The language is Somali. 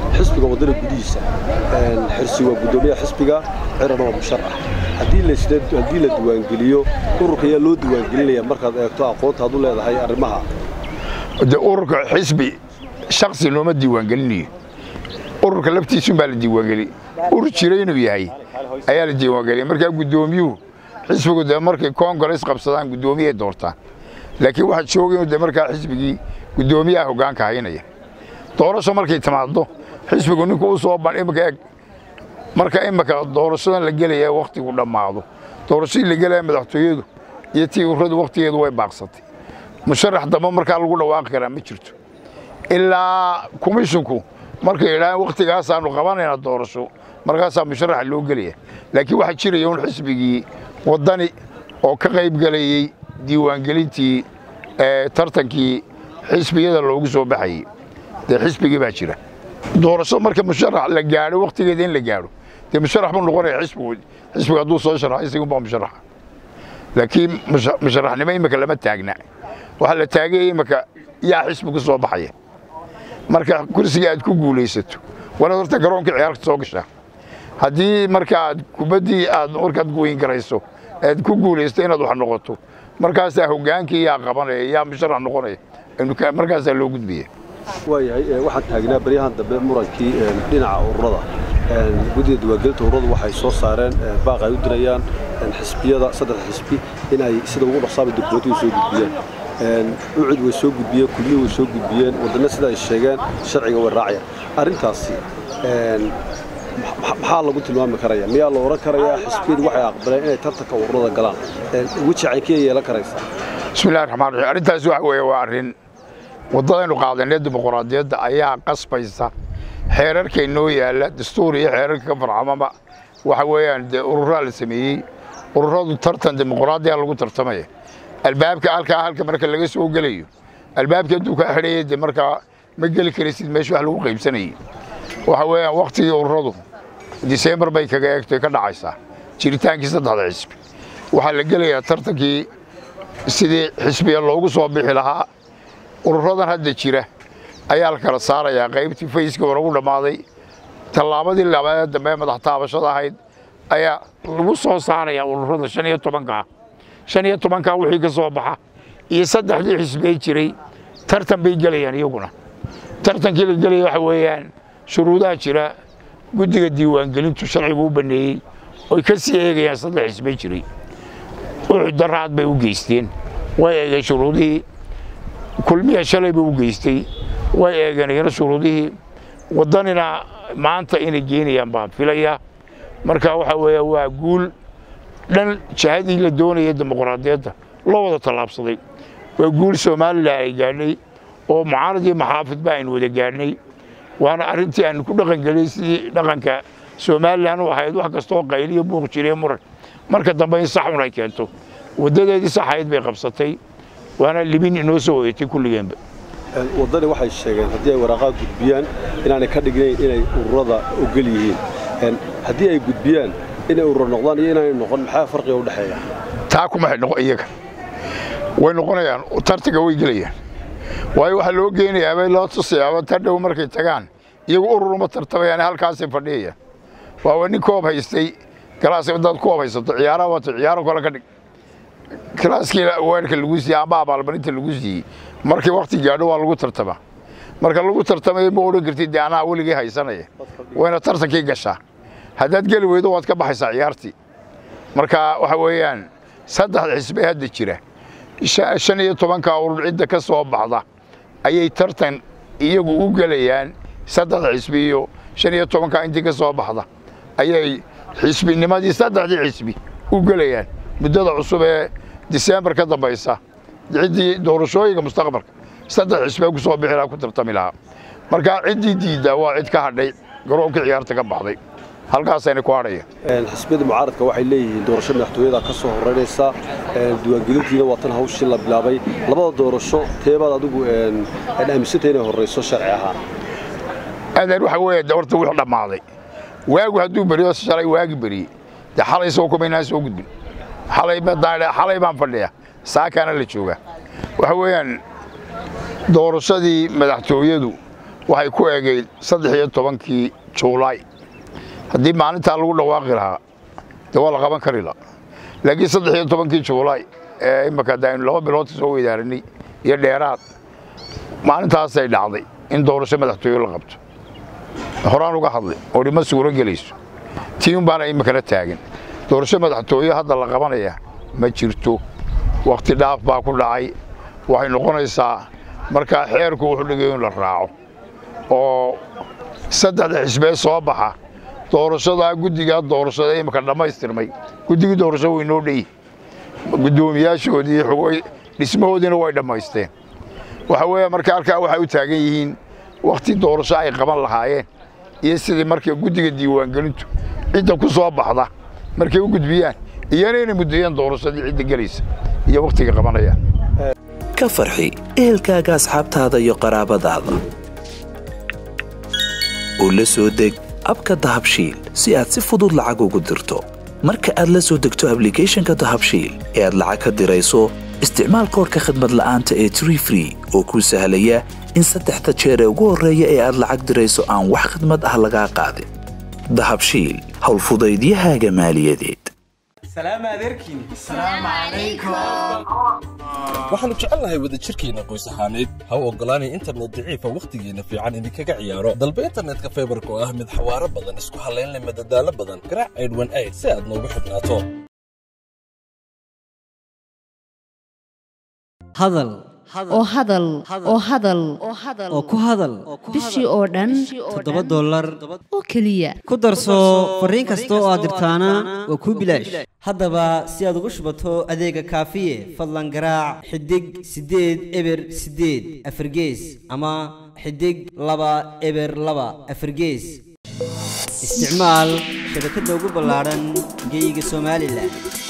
حسبك ودنا جديسة حرسي وجدومية حسبك عرنا ومشرح هدي الدوان جليو أورك هي لو دوان جلية مركز أكتوع قوت هذول هاي أرمها ده أورك حسبي شخصي لو ما الديوان جلني أورك لبتي شو بال الديوان جلي أورك شيرين وياي أيال الديوان جلي مركز جدوميو حسبك ده مركز كونغرس قبصان جدومية دورتان لكن واحد شوقي ده مركز حسبي جدومية هو كان كهينية doorasho markay timaado xisbigu ninku uu soo ban imaka doorashada la galay waqtigu dhamaado doorashada la galay madaxtooyadu iyo tii uradu waqtigeedu way baaqsatay musharax dama marka lagu dhawaaqi karaa ma jirto ilaa komishinku markay ilaa waqtigaas aanu qabanayna doorasho markaas musharax loo galay laakiin waxa jiray in xisbigii wadani oo ka qayb galayay diiwaan gelintii tartankii xisbiyada loogu soo baxay حسبي باجرة دورسو مركب مشرح لجارو وقت جدين لجارو ده مشرح من الغرة حسب قدو صاشر عايز يقوم مشرح لكن مشرح لما يمكلمات تاجنا وهلا تاجي مك يا حسبك الصباحية مركب كرسي قاعد كوجوليستو وأنا صرت أقرون كعيار تصوقشة هدي مركب كبدي مركب قوين كريسو كوجوليستين هذا حنقطه مركز هو جانكي يا قبنا يا مشرح نقرة إنه مركز اللي وجود بيه waxaan taagnaa bariyahan dambe murankii dhinaca ururada guddiga diwaangelinta ururadu waxay soo saareen baaq ay u dirayaan xisbiyada saddex xisbi in ay sida ugu dhaqsaaba dibadda soo gudbiyaan ucid way soo gudbiyeen kulliye way soo gudbiyeen wadana sida ay sheegeen sharciga way raacayaan arrintaasi maxaa lagu tilmaami karayaa miyaa la oran karayaa xisbiyadu waxay aqbaleen inay tartanka ururada galaan waji caynkiya yeelan karaysaa bismillaahi raxmaani raxiim arrintaasi waxa weeye waa arrin wadadaynu qaadanay dimuqraadiyadda ayaa qasbaysa xeerarka inoo yaala dastuur iyo xeerarka ka farcamaba waxa weeyaan ururada la sameeyay ururadu tartan dimuqraadiya lagu tartamay albaabka halka marka laga soo galayo albaabka duka xidheeyay marka ma gali karaysid meesha wax lagu qaybsanay waxa weeyaan waqtigii ururadu December bay kaga eegtay ka dhacaysa jiritaankii saddexda xisbi waxa la galayaa tartankii sidii xisbiga loogu soo bixi lahaa ururadan hadda jira ayaa la kala saaraya qaybtii fayska ugu dhamaaday talaabadii labaad dambe madax taabashada ahayd ayaa lagu soo saaraya ururada 15 wixii ka soo baxa iyo saddexdii xisbi jiray tartan bay galayaan iyaguna tartankii la galay waxa weeyaan shuruudaha jira guddiga diiwaan gelintu sharcigu u baneeyay oo ka sii eegayaan saddex xisbi jiray oo daraad bay u geysteen way eegay shuruudii kulmiya shalay buu geystay way eeganayeen shuruudihii wadanina maanta inay geenayaan baan filaya marka waxa weeye waa guul dhan jahadii la doonayay dimuqraadiyadda loo wada talaabsaday waa guul Soomaaliland ay gaarnay oo mucaaradii maxaafid baa in wada gaarnay waana arrintii aan ku dhaqan galay sidii dhaqanka Soomaaliland oo ahayd wax kasta oo qayliyo buuq jiray muran marka dambe in sax un ay keento wadadeedii saxayd bay qabsatay وانا اللي بيني نوسو ويتي كل جنب wadani waxay sheegeen hadii ay waraaqo gudbiyaan inaanay ka dhignayn inay ururada u galiyeen hadii ay gudbiyaan inay urur noqdaan iyo inay noqon maxaa farqiga u dhaxeeya taa kuma noqon iyaga way noqonayaan tartiga way galayaan way waxa loo geenayaa bay loo tusayaa tadhow markay tagaan iyagu urur uma tartamayaan halkaas ay fadhiyaan waa nin koob haystay galaas dad koob haysto ciyaaro kala ka dhig كلاسكي ويرك اللوجي أبا بالبنيت اللوجي مركي وقت جادو واللوجو ترتبه مركي اللوجو ترتبه يبغوا قرتي دي أنا أول جي هاي سنة وين ترتكي قشة هذا تقول ويدو واتك بحس عيارتي مركا وحويان صدق الحسبي هذا الشيء الشنية طبعا كأول عدة كسوة بعضها أي ترتن يجوا قليان صدق الحسبيو شنية طبعا كأنتي كسوة بعضها أي حسبي إنما دي صدق الحسبي وقليان مدة عصبة ديسمبر كذا بيسا عندي دورشوي كمستقبل صدق حسبي كسوة بحلا كنت ترتملها مركا عندي ديدا واحد كهردي قروك عيارتك بعضي halkaas ay ku haray xisbiyada mucaaradka waxay leeyihiin doorasho madaxtooyada ka soo horeynaysa diiwaangelintiina waa tan hawshii la bilaabay labada doorasho teebad adigu aaminsantahay inay horeyso sharci ahaan adeer waxa weeye doorta wixii dhamaaday waagu haduu bariyo shalay waagi bari xalay soo kumeynaa soo gudbin xalay baan fadhiya saakana la jooga waxa weeyaan doorashadii madaxtooyadu waxay ku eegayd 13 Juulaay haddii maalintaa lagu dhawaaqi lahaa dee waa la qaban kari lahaa laakiin 13 Juulaay imaka daan 2 bilood soo weydaaranay iyo dheeraad maalintaasay dhacday in doorasho madaxtooyo la qabto horaan uga hadlay oo dhima suuro gelayso tiin baan imaka la taagan doorasho madaxtooyo hadda la qabanaya ma jirto waqti dhaaf baa ku dhacay waxay noqonaysaa marka xeerku wuxuu dhigay in la raaco oo saddexda xisbee soo baxa doorashada guddiga doorashada imaka dhamaystirmay guddiga doorashada way noo dhigay gudoomiyaashoodii xogay dhismahoodina way dhamaysteen waxa weeye marka halka waxay u taagan yihiin waqti doorasho ay qaban lahaayeen iyo sidii markii guddiga diiwaangelintu cidda ku soo baxda markay u gudbiyaan iyana inay muddeeyaan doorashadii cidda galaysa iyo waqtiga qabanaya ka farxi ehelkaaga asxaabtaada iyo qaraabadaada oo la soo deg abka dahabshiil si aad si fudud lacag ugu dirto marka aad la soo degto applicationka dahabshiil ee aad lacag ka dirayso isticmaal koodka khidmad la'aanta ee Tree Free oo kuu sahlaya in 3 jeer ugu horeeya ee aad lacag dirayso aan wax khidmad ah laga qaadin dahabshiil hawl fudaydiyahaaga maaliyadeed سلام عليكم السلام عليكم waxaanu jecelnahay wada jirkeena qoys ahaaneed ha u ogolaanay internet daciif ah waqtigeena fiican idinkaga ciyaaro dalba internetka fiberka oo ah mid xawaaro badan isku halayn leh madadaalo badan garaac 818 si aad noogu xidhnaato hadal oo ku hadal bishii oo dhan $7 oo kaliya ku darso fariin kasta oo aad dirtaana waa ku bilaash haddaba si aad ugu shubato adeega kaafiye fadlan garaac xidig 8 eber 8 afargees ama xidig 2 eber 2 afargees isticmaal shabakadda ugu ballaaran geyga Soomaaliland